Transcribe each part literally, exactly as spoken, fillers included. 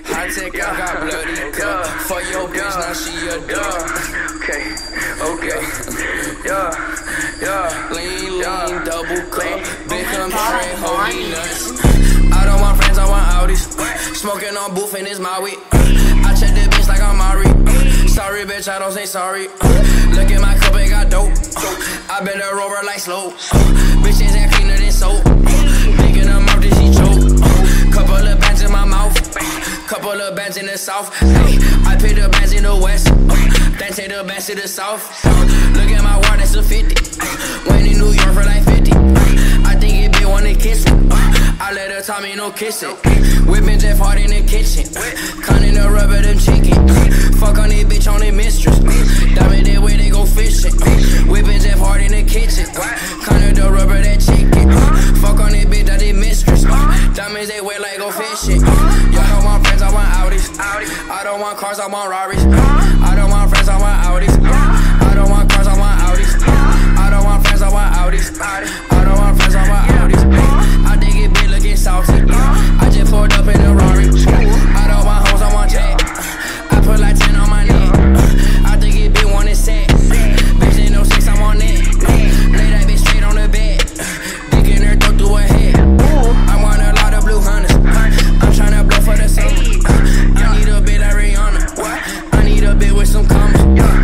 High tech, I got bloody cup. For your bitch, now she a dog. Okay, okay, yeah, yeah. Lean, lean, double cup. Big complaint, hold me nuts. I don't want friends, I want Audis. Smoking on booth and it's my weed. I check the bitch like I'm Mari. Sorry, bitch, I don't say sorry. Look at my cup, it got dope. I been a rover like slow. Bitches ain't cleaner than soap. Picking them up, then she choke. Couple of bands in my mouth. Couple of bands in the south. Hey, I pick the bands in the west. Then take the bands to the south. Look at my wall, that's a fifty. Went in New York for like fifty. I think it be wanna kiss it. I let her tell me no kiss it. Whipping Jeff Hard in the kitchen. Cutting the rubber, them chicken. Fuck on this bitch on their mistress. Diamond that way they go fishing. Whipping Jeff Hard in the kitchen. Cutting the rubber, that chicken. Fuck on this bitch, that they mistress. Diamonds they wear like go fishing. Y'all don't want friends, I want Audis. I don't want cars, I want Rarries. I don't want friends, I want Audis. I don't want cars, I want Audis. I don't want friends, I want Audis. I don't want friends, I want Audis. I think it be looking salty. I just pulled up in a Rari. I don't want hoes, I want Jack. I put like ten on my neck. I think it be one set. Bitch ain't no sex, I'm on that. Lay that bitch straight on the bed. Dick in her throat through her head. I want a lot of blue hunters. I'm tryna blow for the sun. I need a bit like Rihanna. I need a bit with some commas.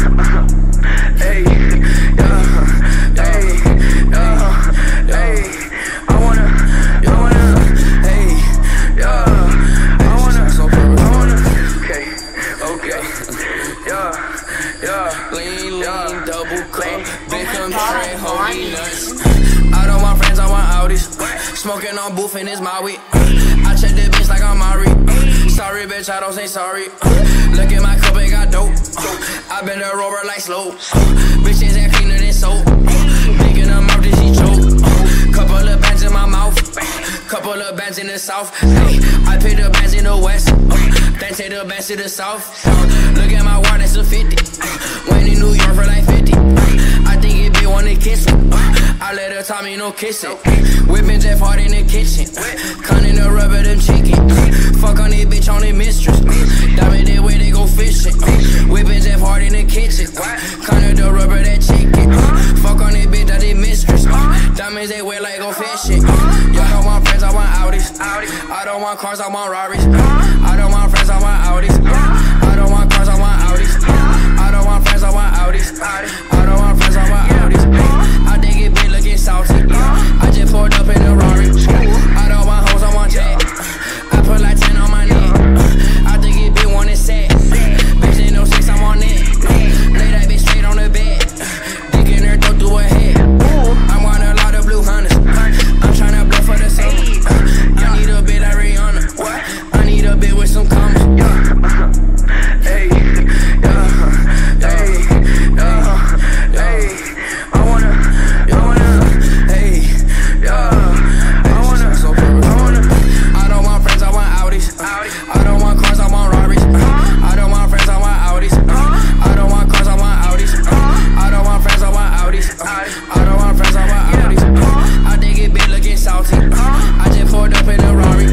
Hey, yeah, hey, yeah, hey. I wanna, I wanna, hey, yeah. I wanna, I wanna. Okay, okay, yeah, yeah. Lean, lean, double cup. Big complaint, hold me nuts. I don't want friends, I want Audis. Smoking on booth and it's my weed. I check the bitch like I'm Mari. Sorry, bitch, I don't say sorry. Look at my cup, it got dope. I been a rover like slow. Bitches ain't cleaner than soap. Picking them up, then she choke. Couple of bands in my mouth. Couple of bands in the south. Hey, I pick the bands in the west. Then take the bands to the south. Look at my wall, that's a fifty. Went in New York for like fifty. I think it be wanna kiss it. I let her tell me no kiss it. Whipping Jeff Hard in the kitchen. Cutting the rubber, them chicken. Fuck on this bitch on their mistress. Diamond that way they go fishing. Whipping Jeff Hard in the kitchen. Cutting the rubber, that chicken. Fuck on this bitch, that they mistress. Diamonds they wear like go fishing. Y'all don't want friends, I want Audis. I don't want cars, I want Rarries. I don't want friends, I want Audis. I don't want cars, I want Audis. I don't want friends, I want Audis. I don't want friends, I want Audis. I think it be looking salty. I just pulled up in a Rari. I don't want hoes, I want Jack. I put like ten on my neck. I think it be one set. Bitch ain't no sex, I'm on that. Lay that bitch straight on the bed. Dick in her throat through her head. I want a lot of blue hunters. I'm tryna blow for the sun. I need a bit like Rihanna. I need a bit with some commas. Hey, yeah, hey, yeah, hey. I wanna, I wanna, hey, yeah. I wanna, I wanna. I don't want friends, I want Audis. I don't want cars, I want Rarries. I don't want friends, I want Audis. I don't want cars, I want Audis. I don't want friends, I want Audis. I don't want friends, I want Audis. I think it be looking salty. I just pulled up in a Rari.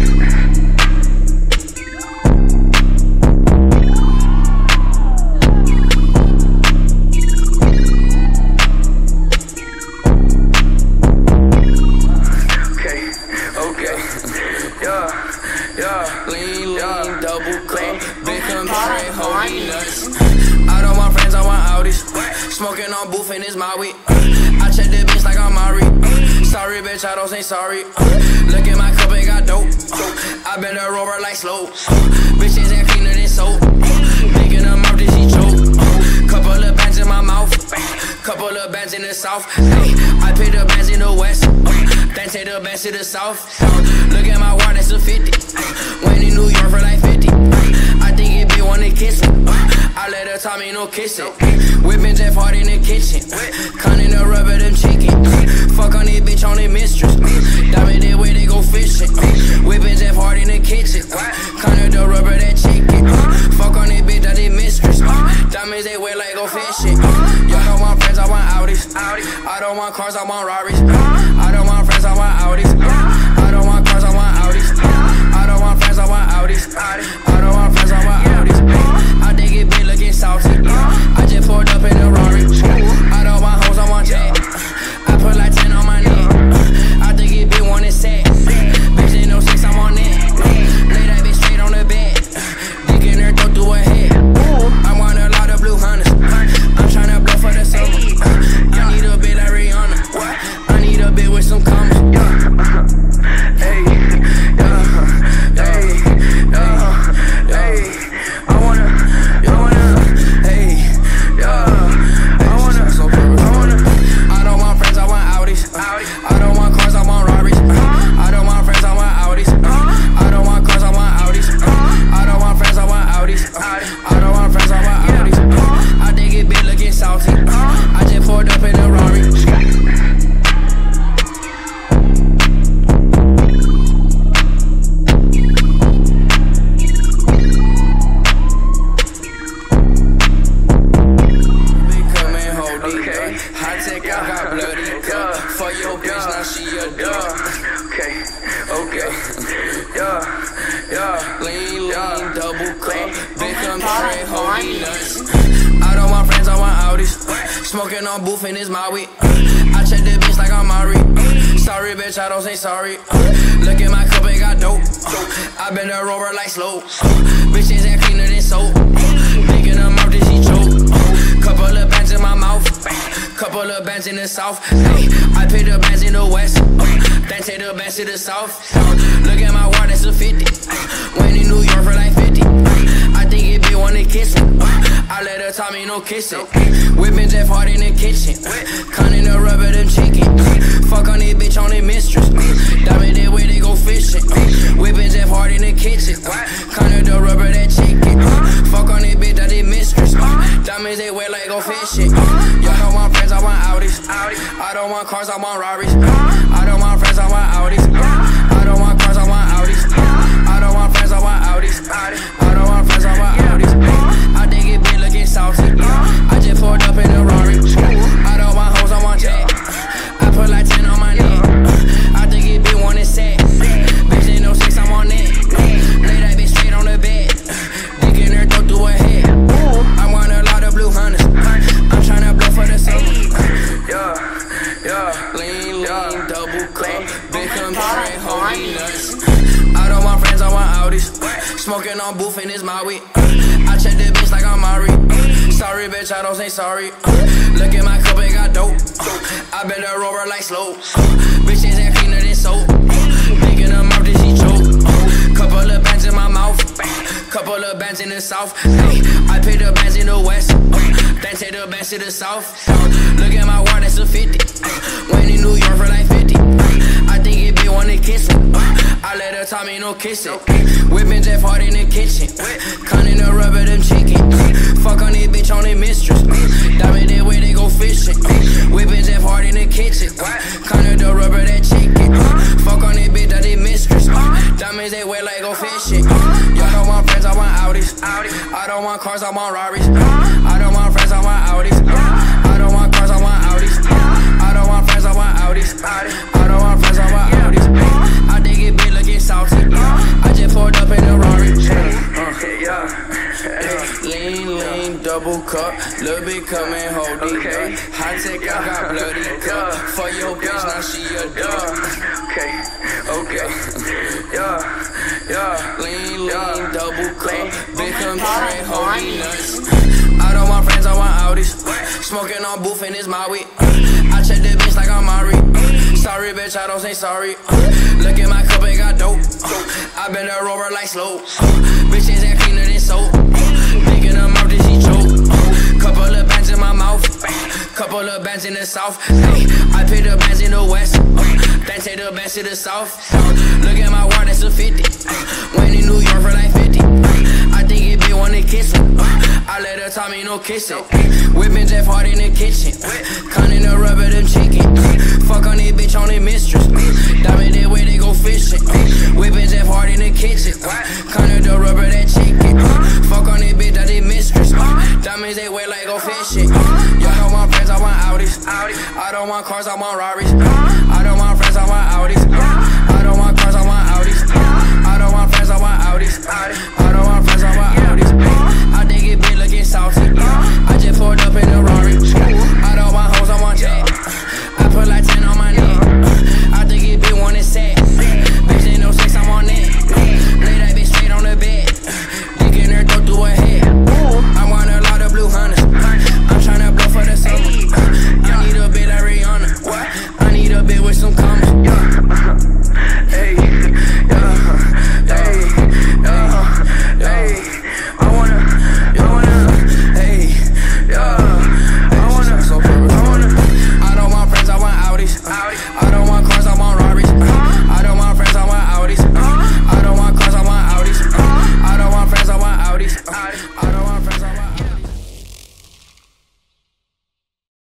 Lean, lean, double cup. Big complaint, hold me nuts. I don't want friends, I want Audis. Smoking on booth and it's my weed. I check the bitch like I'm Mari. Sorry, bitch, I don't say sorry. Look at my cup, it got dope. I been a rover like slow. Bitches ain't cleaner than soap. Picking them up, then she choke. Couple of bands in my mouth. Couple of bands in the south. Hey, I pick the bands in the west. Then take the bands to the south. Look at my wall, that's a fifty. Went in New York for like fifty. I think it be wanna kiss it. I let her tell me no kiss it. Whipping Jeff Hard in the kitchen. Cutting the rubber, them chicken. Fuck on this bitch on their mistress. Diamond that way they go fishing. Whipping Jeff Hard in the kitchen. Cutting the rubber, that chicken. Fuck on this bitch, that they mistress. Diamonds they wear like go fishing. Y'all don't want friends, I want Audis. I don't want cars, I want Rarries. I don't want friends, I want Audis. I don't want cars, I want Audis. I don't want friends, I want Audis. Hey, I wanna, I wanna, hey, yeah. I wanna, I wanna. I don't want friends, I want Audis. I don't want cars, I want Rarries. I don't want friends, I want Audis. I don't want cars, I want Audis. I don't want friends, I want Audis. I don't want friends, I want Audis. I think it been looking salty. I just pulled up in a Rari. For your bitch, now she a dog. Okay, okay, yeah, yeah. Lean, lean, double cup. Big come straight, hold me nuts. I don't want friends, I want Audis. Smoking on booth and it's my weed. I check the bitch like I'm Mari. Sorry, bitch, I don't say sorry. Look at my cup, it got dope. I been a rover like slow. Bitches that cleaner than soap. Big in her mouth, then she choke. Couple of bands in my mouth. Couple of bands in the south. Hey, I pay the bands in the west. Then take the bands to the south. Look at my water, that's a fifty. Went in New York for like fifty. I think it be wanna kiss me. I let her tell me no kissing. Whipping Jeff Hard in the kitchen. Cunning the rubber, them chicken. Fuck on this bitch on the mistress. Diamond that way they go fishing. Whipping Jeff Hard in the kitchen. Cunning the rubber, that chicken. Fuck on this bitch, that they mistress. Diamonds they wear like go fishing. Y'all don't want friends, I want Audis. I don't want cars, I want Rarries. I don't want friends, I want Audis. I don't want cars, I want Audis. I don't want friends, I want Audis. I don't want friends, I want Audis. I think it been looking salty. I just pulled up in a Rari. I don't want hoes, I want Jack. I put like ten on my neck. I think it been one set. Bitch, ain't no sex, I'm on that. Lay that bitch straight on the bed. Dick in her throat through her head. I want a lot of blue hunters. I'm tryna blow for the summer. Yeah, yeah. Lean, lean, double cup. Big come straight, hold me nuts. I don't want friends, I want Audis. Smoking on booth and it's my weed. I check the bitch like I'm Mari. Sorry, bitch, I don't say sorry. Look at my cup, it got dope. I been a rover like slow. Bitches that cleaner than soap. Big in her mouth, then she choke. Couple of bands in my mouth. Couple of bands in the south. Hey, I pay the bands in the west. Then take the bands to the south. Look at my water, that's a fifty. Went in New York for like fifty. I think it be wanna kiss me. I let her tell me no kissing. Whipping Jeff Hard in the kitchen. Cunning the rubber, them chicken. Fuck on this bitch on the mistress. Diamond that way they go fishing. Whipping Jeff Hard in the kitchen. Cunning the rubber, that chicken. Fuck on this bitch that they mistress. Diamonds they wear like go fishing. Y'all don't want friends, I want Audis. I don't want cars, I want Rarries. I don't want friends, I want Audis. I don't want cars, I want Audis. I don't want friends, I want Audis. I don't want friends, I want Audis. I think it be looking salty. I just pulled up in a Rari. Lean, lean, double cup. Lil' bit coming, hold it. High tech, I got bloody cup. For your bitch, now she a dog. Okay, okay, yeah, yeah. Lean, lean, double cup. Big come straight, hold me nuts. I don't want friends, I want Audis. Smoking on booth and it's my weed. I check the bitch like I'm Mari. Sorry, bitch, I don't say sorry. Look at my cup, it got dope. I been a rover like slow. Bitches that cleaner than soap. Big in her mouth, then she choke. Couple of bands in my mouth. Couple of bands in the south. Hey, I pay the bands in the west. Then take the bands to the south. Look at my water, that's a fifty. Went in New York for like fifty. I think it be wanna kiss me. I let her tell me no kissing. Whipping Jeff Hard in the kitchen. Cunning the rubber, them chicken. Fuck on this bitch on the mistress. Diamond that way they go fishing. Whipping Jeff Hard in the kitchen. Cunning the rubber, that chicken. Fuck on this bitch that they mistress. Diamonds they wear like go fishing. Y'all don't want friends, I want Audis. I don't want cars, I want Rarries.